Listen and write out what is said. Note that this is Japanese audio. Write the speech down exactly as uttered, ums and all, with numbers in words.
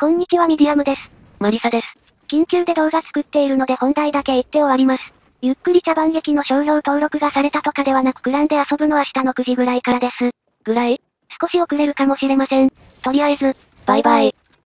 こんにちはミディアムです。 マリサです。 緊急で動画作っているので本題だけ言って終わります。ゆっくり茶番劇の商標登録がされたとかではなくクランで遊ぶのは明日のくじぐらいからです。 ぐらい？ 少し遅れるかもしれません。とりあえず、 バイバイ。